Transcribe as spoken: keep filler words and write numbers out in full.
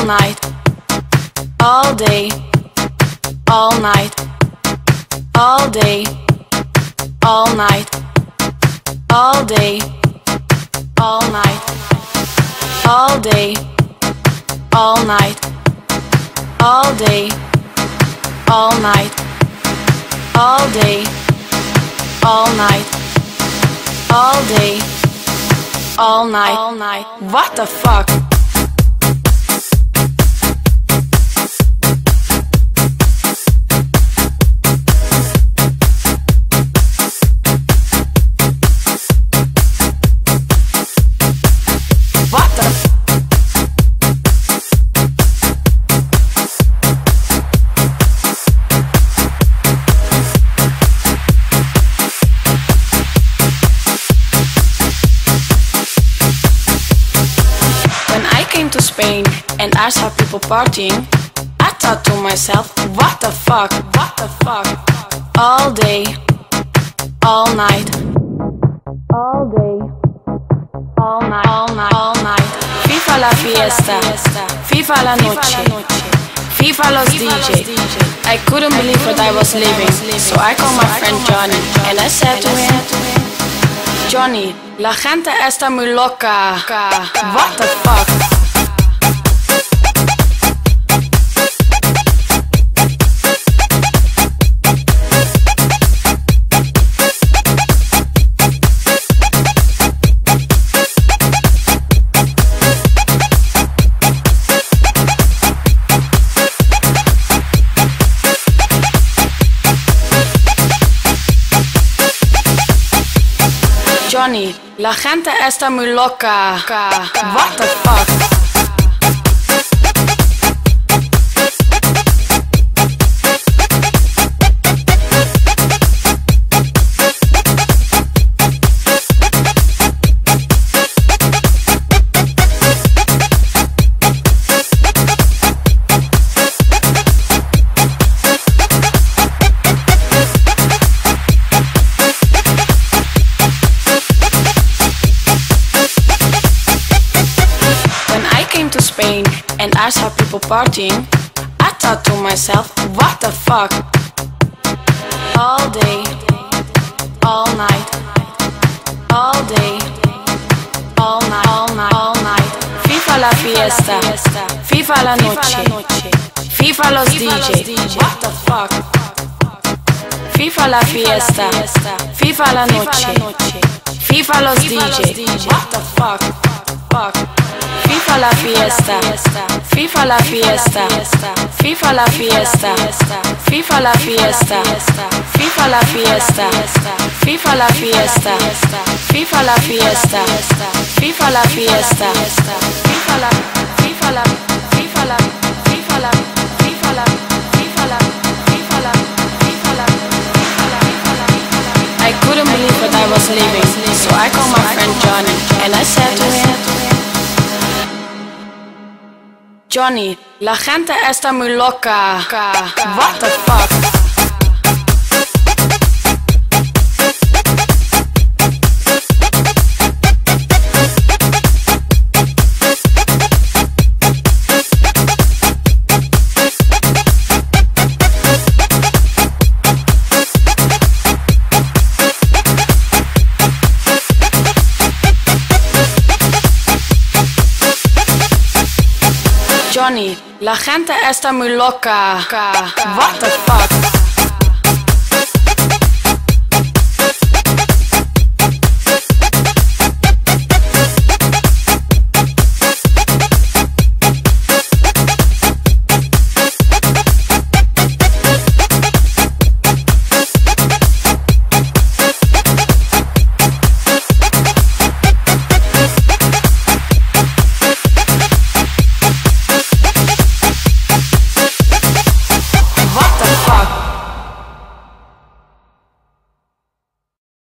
all night, all day, all night, all day, all night, all day, all night, all day, all night, all day, all night, all day, all night, all day, all night, all night. What the fuck? What the to Spain and I saw people partying, I thought to myself, what the fuck, what the fuck? All day, all night, all day, all night, all night, all night. FIFA la fiesta, FIFA la noche, FIFA los D J. I couldn't believe what I was living, so I called my friend Johnny and I said to him, Johnny, la gente está muy loca. What the fuck? Johnny, la gente está muy loca. What the fuck? Spain and I saw people partying, I thought to myself, what the fuck? All day, all night, all day, all night, all night, all night. FIFA la fiesta, FIFA la noche, FIFA los D J. What the fuck? FIFA la fiesta, FIFA la noche, FIFA los D J. What the fuck? Fuck. FIFA la fiesta, FIFA la fiesta, FIFA la fiesta, FIFA la fiesta, FIFA la fiesta, FIFA la fiesta, FIFA la fiesta, FIFA la fiesta, FIFA la, FIFA la, FIFA la, FIFA la, FIFA la, FIFA la, FIFA la, FIFA la. I couldn't believe what I was living, so I called my friend Johnny and I said to him, Johnny, la gente está muy loca. What the fuck? Johnny, la gente está muy loca. What the fuck?